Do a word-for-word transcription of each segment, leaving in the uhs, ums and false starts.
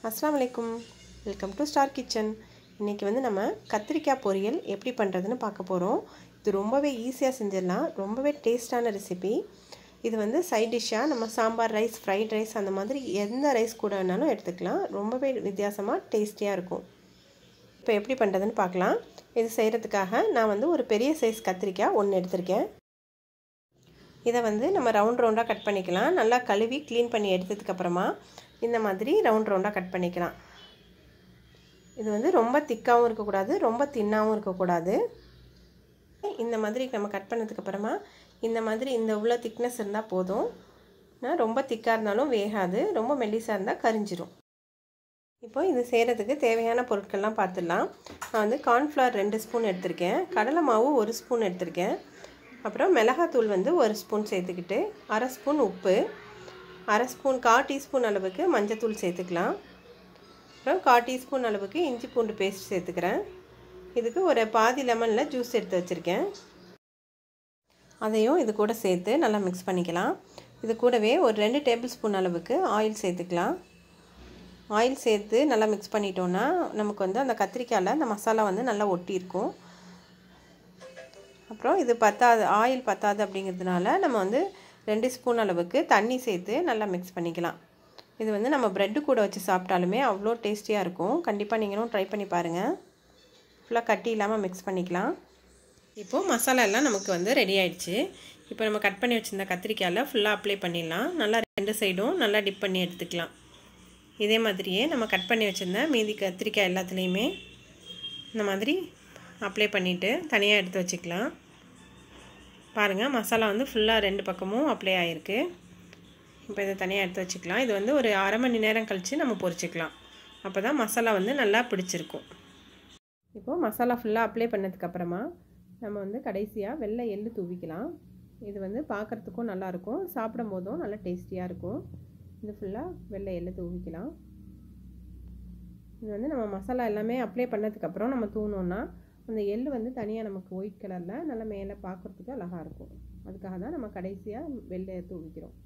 अस्सलाम वालेकुम welcome to star kitchen इनके வந்து நம்ம கத்திரிக்காய் பொரியல் எப்படி பண்றதுன்னு பார்க்க போறோம் இது ரொம்பவே ஈஸியா செஞ்சிடலாம் ரொம்பவே டேஸ்டான ரெசிபி இது வந்து சைடு டிஷ்ஷா நம்ம சாம்பார் ரைஸ் ஃப்ரைட் ரைஸ் அந்த மாதிரி எந்த ரைஸ் கூட வேணாலும் எடுத்துக்கலாம் ரொம்பவே வித்தியாசமா டேஸ்டியா இருக்கும் இப்போ எப்படி பண்றதுன்னு பார்க்கலாம் இது செய்யிறதுக்காக நான் வந்து ஒரு பெரிய சைஸ் கத்திரிக்காய் ஒன்னு எடுத்துர்க்கேன் இத வந்து நம்ம ரவுண்ட் ரவுண்டா கட் பண்ணிக்கலாம் நல்லா கழுவி க்ளீன் பண்ணி எடுத்ததுக்கு அப்புறமா இந்த மாதிரி ரவுண்ட் ரவுண்டா கட் பண்ணிக்கலாம் இது வந்து ரொம்ப திக்காவும் இருக்க கூடாது ரொம்ப தின்னாவும் இருக்க கூடாது இந்த மாதிரி நம்ம கட் பண்ணதுக்கு அப்புறமா இந்த மாதிரி இந்த உள்ள thickness இருந்தா போதும் நான் ரொம்ப திக்கா இருந்தாலும் வேகாது ரொம்ப மெல்லிசா இருந்தா கரிஞ்சிரும் இப்போ இது செய்யிறதுக்கு தேவையான பொருட்கள்லாம் பார்த்துடலாம் நான் வந்து corn flour ரெண்டு ஸ்பூன் எடுத்துர்க்கேன் கடலை மாவு ஒரு ஸ்பூன் எடுத்துர்க்கேன் அப்புறம் மிளகாய் தூள் வந்து ஒரு ஸ்பூன் சேர்த்துக்கிட்டு அரை ஸ்பூன் உப்பு அரை ஸ்பூன் கால் டீஸ்பூன் அளவுக்கு மஞ்சள் தூள் சேர்த்துக்கலாம் அப்புறம் கால் டீஸ்பூன் அளவுக்கு இஞ்சி பூண்டு பேஸ்ட் சேர்த்துக்கிறேன் இதுக்கு ஒரு பாதி லெமன்ல ஜூஸ் எடுத்து வச்சிருக்கேன் அதையும் இது கூட சேர்த்து நல்லா mix பண்ணிக்கலாம் இது கூடவே ஒரு ரெண்டு டேபிள்ஸ்பூன் அளவுக்கு ஆயில் சேர்த்துக்கலாம் ஆயில் சேர்த்து நல்லா mix பண்ணிட்டோம்னா நமக்கு வந்து அந்த கத்திரிக்காய்ல அந்த மசாலா வந்து நல்லா ஒட்டி இருக்கும் அப்புறம் இது பத்தாது ஆயில் பத்தாது அப்படிங்கிறதுனால நம்ம வந்து ரெண்டு ஸ்பூன் அளவுக்கு தண்ணி சேர்த்து நல்லா mix பண்ணிக்கலாம் இது வந்து நம்ம பிரெட் கூட வச்சு சாப்பிட்டாலுமே அவ்ளோ டேஸ்டியா இருக்கும் கண்டிப்பா நீங்களும் ட்ரை பண்ணி பாருங்க ஃபுல்லா கட்டி இல்லாம mix பண்ணிக்கலாம் இப்போ மசாலா எல்லாம் நமக்கு வந்து ரெடி ஆயிடுச்சு இப்போ நம்ம கட் பண்ணி வச்சிருந்த கத்திரிக்காய்ல ஃபுல்லா அப்ளை பண்ணிடலாம் நல்லா ரெண்டு சைடும் நல்லா டிப் பண்ணி எடுத்துக்கலாம் இதே மாதிரியே நம்ம கட் பண்ணி வச்சிருந்த மீதி கத்திரிக்காய் எல்லாத்துலயுமே இந்த மாதிரி அப்ளை பண்ணிட்டு தனியா எடுத்து வச்சுக்கலாம் பாருங்க மசாலா வந்து ஃபுல்லா ரெண்டு பக்கமும் அப்ளை ஆயிருக்கு இப்போ இத தனியா எடுத்து வச்சுக்கலாம் இது வந்து ஒரு அரை மணி நேரம் கழிச்சு நம்ம பொரிச்சுக்கலாம் அப்பதான் மசாலா வந்து நல்லா பிடிச்சிருக்கும் இப்போ மசாலா ஃபுல்லா அப்ளை பண்ணதுக்கு அப்புறமா நம்ம வந்து கடைசியா வெள்ளை எள்ளு தூவிக்கலாம் இது வந்து பார்க்கிறதுக்கும் நல்லா இருக்கும் சாப்பிடும்போதும் நல்லா டேஸ்டியா இருக்கும் இது ஃபுல்லா வெள்ளை எள்ளு தூவிக்கலாம் இது வந்து நம்ம மசாலா எல்லாமே அப்ளை பண்ணதுக்கு அப்புறம் நம்ம தூவணும்னா அந்த எள்ளு வந்து தனியா நமக்கு ஒயிட் கலர்ல நல்லா மேலே பார்க்கிறதுக்கு அழகா இருக்கும் அதுக்காக தான் நம்ம கடைசியா வெள்ளை தூவிக்கிறோம்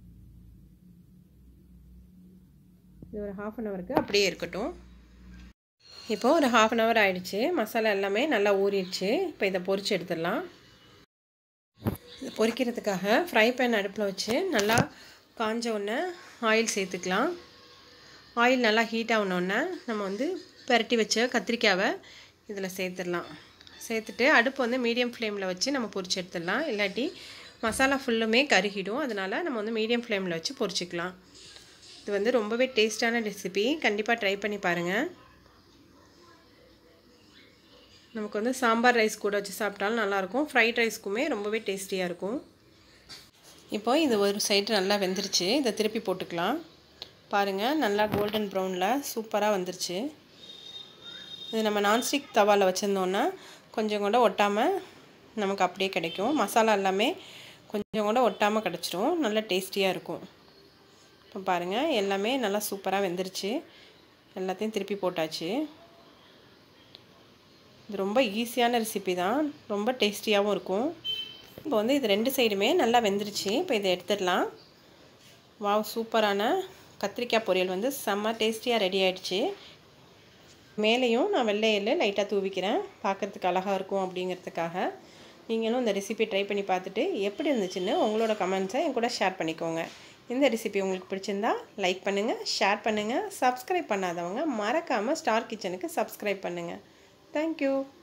இது ஒரு half an hour க்கு அப்படியே இருக்கட்டும் இப்போ ஒரு half an hour ஆயிடுச்சு மசாலா எல்லாமே நல்லா ஊறிடுச்சு இப்போ இத பொரிச்சு எடுத்துடலாம் இத பொரிக்கிறதுக்காக ஃப்ரை pan அடுப்புல வச்சு நல்லா காஞ்ச உடனே ஆயில் சேர்த்துக்கலாம் ஆயில் நல்லா ஹீட் ஆன உடனே நம்ம வந்து பரட்டி வச்ச கத்திரிக்காவை இதல சேர்த்துடலாம் சேர்த்துட்டு அடுப்பு வந்து மீடியம் ஃப்ளேம்ல வச்சு நம்ம பொரிச்சு எடுத்துடலாம் இல்லாட்டி மசாலா ஃபுல்லுமே கருகிடும் அதனால நம்ம வந்து மீடியம் ஃப்ளேம்ல வச்சு பொரிச்சுக்கலாம் இது வந்து ரொம்பவே டேஸ்டான ரெசிபி கண்டிப்பா ட்ரை பண்ணி பாருங்க நமக்கு வந்து சாம்பார் ரைஸ் கூட வச்சு சாப்பிட்டாலும் நல்லா இருக்கும் ஃப்ரைட் ரைஸ்க்குமே ரொம்பவே டேஸ்டியா இருக்கும் இப்போ இது ஒரு சைடு நல்லா வெந்திருச்சு இத திருப்பி போட்டுக்கலாம் பாருங்க நல்லா கோல்டன் பிரவுன்ல சூப்பரா வந்திருச்சு இது நம்ம நான்ஸ்டிக் தவால வச்சிருந்தோம்னா கொஞ்சம் கூட ஒட்டாம நமக்கு அப்படியே கிடைக்கும் மசாலா எல்லாமே கொஞ்சம் கூட ஒட்டாம கிடைச்சிரும் நல்ல டேஸ்டியா இருக்கும் இப்போ பாருங்க எல்லாமே நல்லா சூப்பரா வெந்திருச்சு எல்லாத்தையும் திருப்பி போட்டாச்சு இது ரொம்ப ஈஸியான ரெசிபி தான் ரொம்ப டேஸ்டியாவும் இருக்கும் இப்போ வந்து இது ரெண்டு சைடுமே நல்லா வெந்திருச்சு இப்போ இத எடுத்துடலாம் வாவ் சூப்பரான கத்திரிக்காய் பொரியல் வந்து செம்ம டேஸ்டியா ரெடி ஆயிடுச்சு மேலேயும் நான் வெள்ளை எள்ளு லைட்டா தூவிக்கிறேன் பார்க்கிறதுக்கு அழகா இருக்கும் அப்படிங்கிறதுக்காக நீங்களும் இந்த ரெசிபி ட்ரை பண்ணி பார்த்துட்டு எப்படி இருந்துச்சுன்னு உங்களோட கமெண்ட்ஸை என் கூட ஷேர் பண்ணிக்கோங்க இந்த ரெசிபி உங்களுக்கு பிடிச்சிருந்தா லைக் பண்ணுங்க ஷேர் பண்ணுங்க சப்ஸ்கிரைப் பண்ணாதவங்க மறக்காம ஸ்டார் கிச்சனுக்கு சப்ஸ்கிரைப் பண்ணுங்க Thank you